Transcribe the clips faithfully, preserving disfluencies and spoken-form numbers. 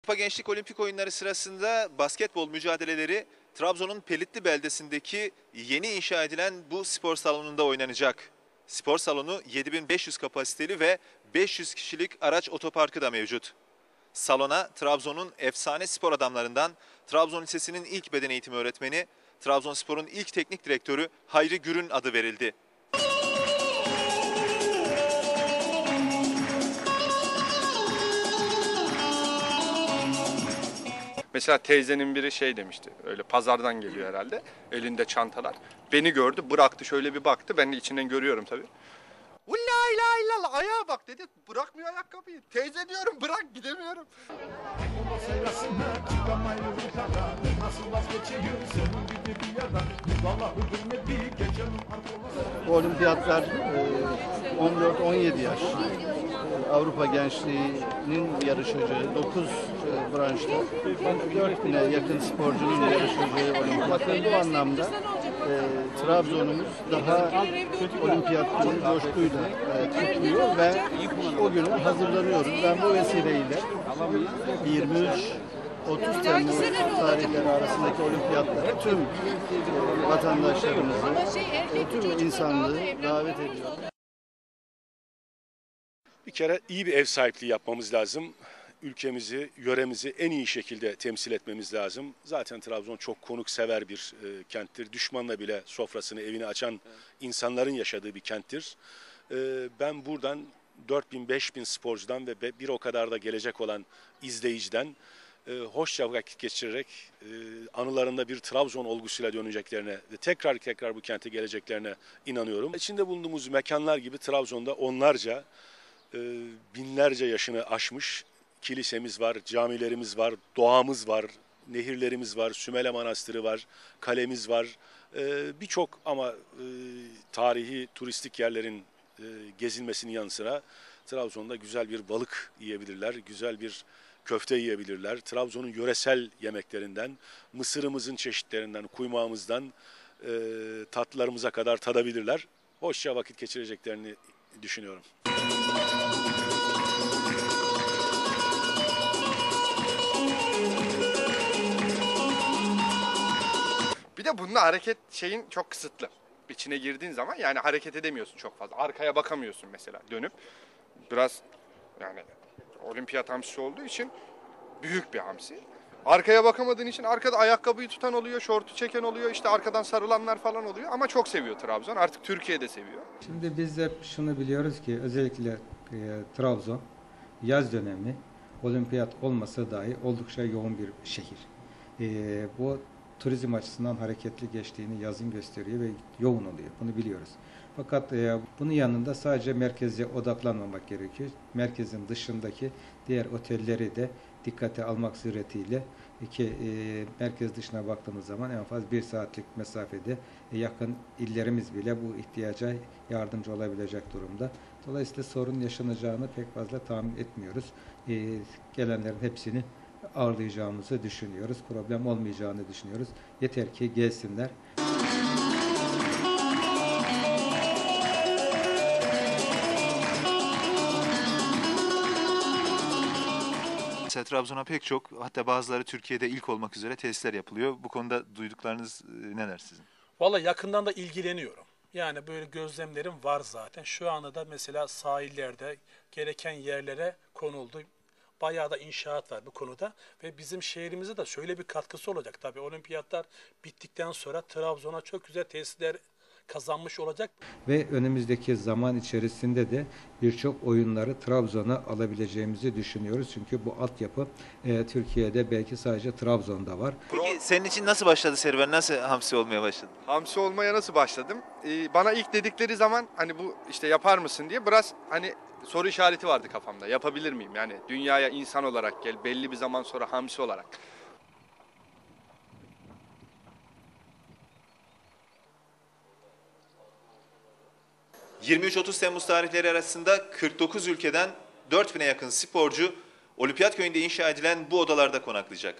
Avrupa Gençlik Olimpik Oyunları sırasında basketbol mücadeleleri Trabzon'un Pelitli beldesindeki yeni inşa edilen bu spor salonunda oynanacak. Spor salonu yedi bin beş yüz kapasiteli ve beş yüz kişilik araç otoparkı da mevcut. Salona Trabzon'un efsane spor adamlarından Trabzon Lisesi'nin ilk beden eğitimi öğretmeni, Trabzonspor'un ilk teknik direktörü Hayri Gür'ün adı verildi. Mesela teyzenin biri şey demişti, öyle pazardan geliyor herhalde, elinde çantalar. Beni gördü, bıraktı, şöyle bir baktı, ben de içinden görüyorum tabii. Ulla ila ila ayağa bak dedi, bırakmıyor ayakkabıyı. Teyze diyorum, bırak, gidemiyorum. Bu olimpiyatlar on dört on yedi yaş. Avrupa Gençliği'nin yarışacağı dokuz branşta dört bine yakın sporcunun yarışacağı olimpiyatlar. Bu anlamda e, Trabzon'umuz daha olimpiyatların coşkuyla e, kutluyor ve o güne hazırlanıyoruz. Ben bu vesileyle yirmi üç otuz Temmuz tarihleri arasındaki olimpiyatlara tüm e, vatandaşlarımızı, e, tüm insanlığı davet ediyorum. Bir kere iyi bir ev sahipliği yapmamız lazım. Ülkemizi, yöremizi en iyi şekilde temsil etmemiz lazım. Zaten Trabzon çok konuksever bir e, kenttir. Düşmanla bile sofrasını, evini açan insanların yaşadığı bir kenttir. E, ben buradan dört bin beş bin sporcudan ve bir o kadar da gelecek olan izleyiciden e, hoşça vakit geçirerek e, anılarında bir Trabzon olgusuyla döneceklerine ve tekrar tekrar bu kente geleceklerine inanıyorum. İçinde bulunduğumuz mekanlar gibi Trabzon'da onlarca, binlerce yaşını aşmış kilisemiz var, camilerimiz var, doğamız var, nehirlerimiz var, Sümele Manastırı var, kalemiz var. Birçok ama tarihi turistik yerlerin gezilmesinin yanı sıra Trabzon'da güzel bir balık yiyebilirler, güzel bir köfte yiyebilirler. Trabzon'un yöresel yemeklerinden, mısırımızın çeşitlerinden, kuymağımızdan tatlılarımıza kadar tadabilirler. Hoşça vakit geçireceklerini düşünüyorum. Bir de bunda hareket şeyin çok kısıtlı. İçine girdiğin zaman yani hareket edemiyorsun çok fazla. Arkaya bakamıyorsun mesela dönüp. Biraz yani olimpiyat hamsisi olduğu için büyük bir hamsi. Arkaya bakamadığın için arkada ayakkabıyı tutan oluyor, şortu çeken oluyor, işte arkadan sarılanlar falan oluyor. Ama çok seviyor Trabzon. Artık Türkiye'de seviyor. Şimdi biz de şunu biliyoruz ki özellikle e, Trabzon yaz dönemi olimpiyat olmasa dahi oldukça yoğun bir şehir. E, bu turizm açısından hareketli geçtiğini yazın gösteriyor ve yoğun oluyor. Bunu biliyoruz. Fakat e, bunun yanında sadece merkeze odaklanmamak gerekiyor. Merkezin dışındaki diğer otelleri de dikkate almak suretiyle ki e, merkez dışına baktığımız zaman en fazla bir saatlik mesafede e, yakın illerimiz bile bu ihtiyaca yardımcı olabilecek durumda. Dolayısıyla sorun yaşanacağını pek fazla tahmin etmiyoruz. E, gelenlerin hepsini ağırlayacağımızı düşünüyoruz. Problem olmayacağını düşünüyoruz. Yeter ki gelsinler. Mesela Trabzon'a pek çok, hatta bazıları Türkiye'de ilk olmak üzere tesisler yapılıyor. Bu konuda duyduklarınız neler sizin? Vallahi yakından da ilgileniyorum. Yani böyle gözlemlerim var zaten. Şu anda da mesela sahillerde gereken yerlere konuldu. Bayağı da inşaat var bu konuda ve bizim şehrimize de şöyle bir katkısı olacak. Tabii olimpiyatlar bittikten sonra Trabzon'a çok güzel tesisler kazanmış olacak. Ve önümüzdeki zaman içerisinde de birçok oyunları Trabzon'a alabileceğimizi düşünüyoruz. Çünkü bu altyapı e, Türkiye'de belki sadece Trabzon'da var. Peki senin için nasıl başladı serüven? Nasıl hamsi olmaya başladı? Hamsi olmaya nasıl başladım? Ee, bana ilk dedikleri zaman hani bu işte yapar mısın diye biraz hani soru işareti vardı kafamda. Yapabilir miyim? Yani dünyaya insan olarak gel, belli bir zaman sonra hamsi olarak. yirmi üç otuz Temmuz tarihleri arasında kırk dokuz ülkeden dört bine yakın sporcu Olimpiyat Köyü'nde inşa edilen bu odalarda konaklayacak.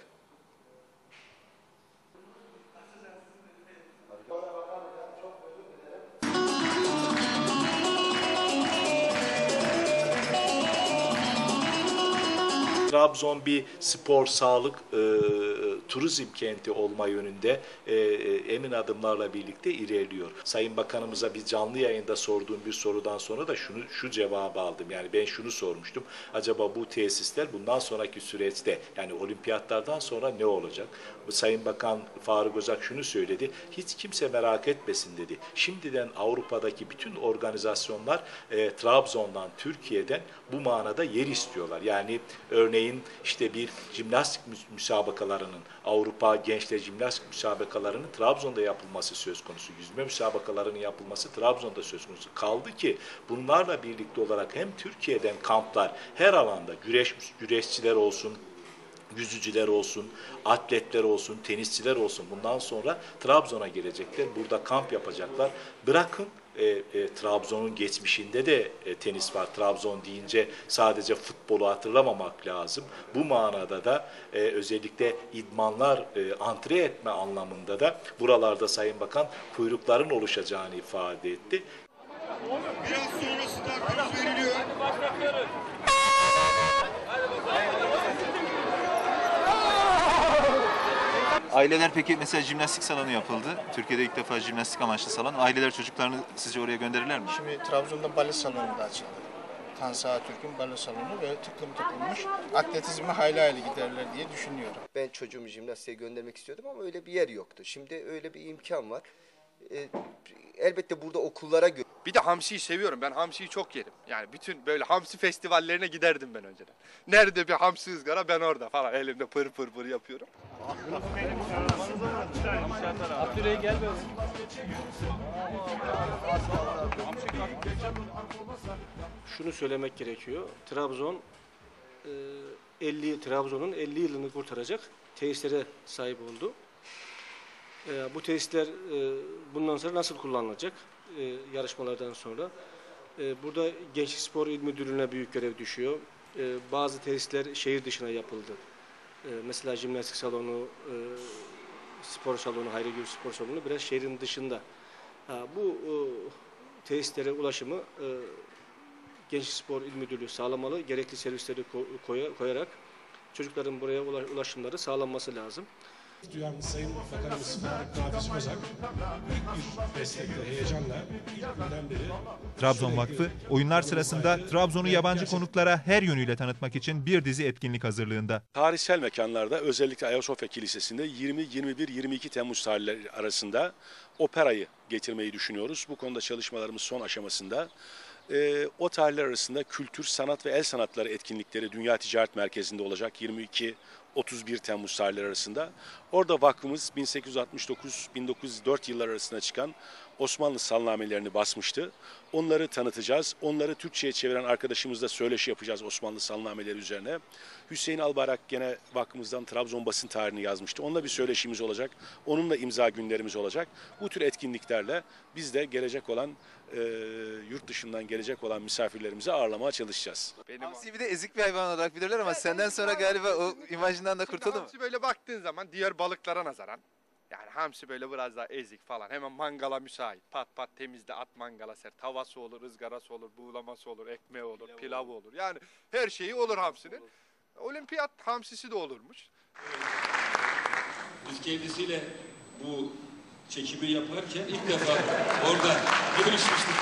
Trabzon bir spor, sağlık, e, turizm kenti olma yönünde e, emin adımlarla birlikte ilerliyor. Sayın Bakanımıza bir canlı yayında sorduğum bir sorudan sonra da şunu şu cevabı aldım. Yani ben şunu sormuştum. Acaba bu tesisler bundan sonraki süreçte, yani olimpiyatlardan sonra ne olacak? Sayın Bakan Faruk Özak şunu söyledi. Hiç kimse merak etmesin dedi. Şimdiden Avrupa'daki bütün organizasyonlar e, Trabzon'dan, Türkiye'den bu manada yer istiyorlar. Yani örneğin işte bir jimnastik müsabakalarının, Avrupa Gençler Jimnastik müsabakalarının Trabzon'da yapılması söz konusu. Yüzme müsabakalarının yapılması Trabzon'da söz konusu. Kaldı ki bunlarla birlikte olarak hem Türkiye'den kamplar her alanda, güreş güreşçiler olsun, yüzücüler olsun, atletler olsun, tenisçiler olsun, bundan sonra Trabzon'a gelecekler. Burada kamp yapacaklar. Bırakın e, e, Trabzon'un geçmişinde de e, tenis var. Trabzon deyince sadece futbolu hatırlamamak lazım. Bu manada da e, özellikle idmanlar e, antre etme anlamında da buralarda Sayın Bakan kuyrukların oluşacağını ifade etti. Biraz sonra start veriliyor. Aileler peki, mesela jimnastik salonu yapıldı. Türkiye'de ilk defa jimnastik amaçlı salon. Aileler çocuklarını sizce oraya gönderirler mi? Şimdi Trabzon'da bale salonu da açıldı. Tansa Türk'ün bale salonu ve tıklım tıklımmış. Atletizme hayli hayli giderler diye düşünüyorum. Ben çocuğumu jimnastiğe göndermek istiyordum ama öyle bir yer yoktu. Şimdi öyle bir imkan var. Ee, elbette burada okullara göre. Bir de hamsiyi seviyorum. Ben hamsiyi çok yerim. Yani bütün böyle hamsi festivallerine giderdim ben önceden. Nerede bir hamsi ızgara ben orada falan elimde pır pır pır yapıyorum. Şunu söylemek gerekiyor. Trabzon elli Trabzon'un elli yılını kurtaracak tesislere sahip oldu. Bu tesisler bundan sonra nasıl kullanılacak yarışmalardan sonra? Burada Gençlik Spor İl Müdürlüğü'ne büyük görev düşüyor. Bazı tesisler şehir dışına yapıldı. Mesela jimnastik salonu, spor salonu, Hayrigül Spor Salonu biraz şehrin dışında. Bu tesislere ulaşımı Gençlik Spor İl Müdürlüğü sağlamalı. Gerekli servisleri koyarak çocukların buraya ulaşımları sağlanması lazım. Duyan Sayın Bakanımız Nafiz Özak büyük bir destekle, heyecanla ilk günden beri... Trabzon Vakfı, oyunlar sırasında Trabzon'u yabancı konuklara her yönüyle tanıtmak için bir dizi etkinlik hazırlığında. Tarihsel mekanlarda, özellikle Ayasofya Kilisesi'nde yirmi, yirmi bir, yirmi iki Temmuz tarihleri arasında operayı getirmeyi düşünüyoruz. Bu konuda çalışmalarımız son aşamasında. E, o tarihler arasında kültür, sanat ve el sanatları etkinlikleri Dünya Ticaret Merkezi'nde olacak yirmi iki otuz bir Temmuz tarihleri arasında. Orada vakfımız bin sekiz yüz altmış dokuz bin dokuz yüz dört yıllar arasında çıkan Osmanlı salnamelerini basmıştı. Onları tanıtacağız. Onları Türkçe'ye çeviren arkadaşımızla söyleşi yapacağız Osmanlı salnameleri üzerine. Hüseyin Albayrak gene vakfımızdan Trabzon basın tarihini yazmıştı. Onunla bir söyleşimiz olacak. Onunla imza günlerimiz olacak. Bu tür etkinliklerle biz de gelecek olan e, yurt dışından gelecek olan misafirlerimizi ağırlamaya çalışacağız. Hamsi bir de ezik bir hayvan olarak bilirler ama senden sonra galiba o imajından da kurtuldu mu? Hamsi böyle baktığın zaman diğer balıklara nazaran, yani hamsi böyle biraz daha ezik falan, hemen mangala müsait. Pat pat temizle at mangala ser. Tavası olur, ızgarası olur, buğulaması olur, ekmeği olur, pilavı, pilavı olur. Yani her şeyi olur hamsinin. Olur. Olimpiyat hamsisi de olurmuş. Biz kendisiyle bu çekimi yaparken ilk defa orada görüşmüştük.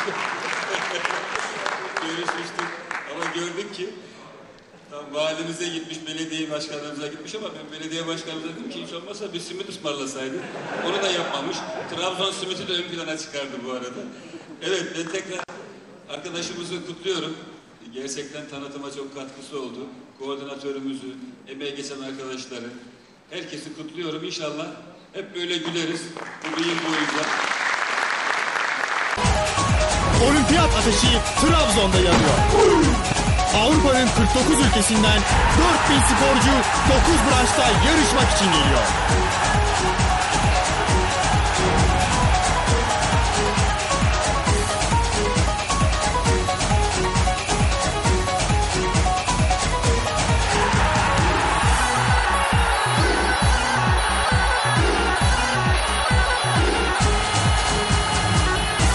görüşmüştük ama gördük ki tam valimize gitmiş, belediye başkanlarımıza gitmiş ama ben belediye başkanımıza dedim ki hiç olmazsa bir simit ısmarlasaydı. Onu da yapmamış. Trabzon simiti de ön plana çıkardı bu arada. Evet, ben tekrar arkadaşımızı kutluyorum. Gerçekten tanıtıma çok katkısı oldu. Koordinatörümüzü, emeği geçen arkadaşları, herkesi kutluyorum. İnşallah hep böyle güleriz bu bir yıl boyunca. Olimpiyat ateşi Trabzon'da yanıyor. Avrupa'nın kırk dokuz ülkesinden dört bin sporcu dokuz branşta yarışmak için geliyor.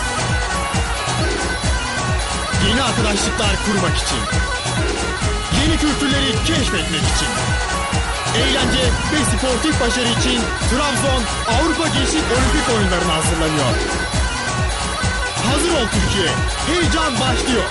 Yeni arkadaşlıklar kurmak için, yeni yeni kültürleri keşfetmek için. Eğlence ve sportif başarı için Trabzon Avrupa Gençlik Olimpik Oyunları'na hazırlanıyor. Hazır ol Türkiye, heyecan başlıyor.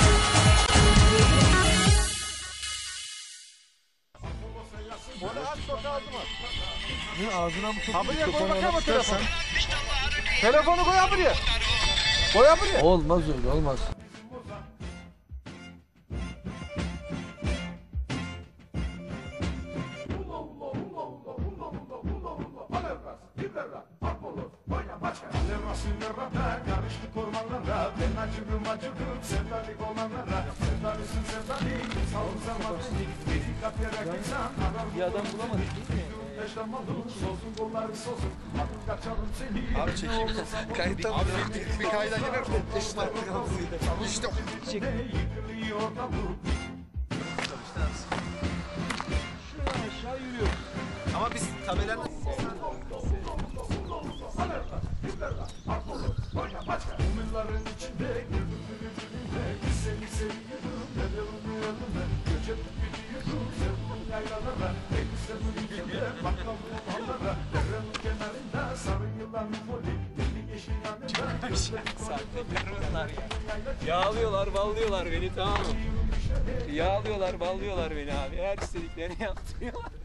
Ne ağzına mı çok mikrofonu tutarsan? Telefonu koy buraya. Koy buraya. Olmaz öyle olmaz. Bir adam bulamadık değil mi? Abi çekeyim. Kayıtta mı? Abi bir, bir kayda girer mi? İşte. İşte. Çek. Şuradan aşağı yürüyor. Ama biz tabelanın... Yağlıyorlar, ballıyorlar beni, tamam mı? Yağlıyorlar, ballıyorlar beni abi. Her istediklerini yaptırıyorlar.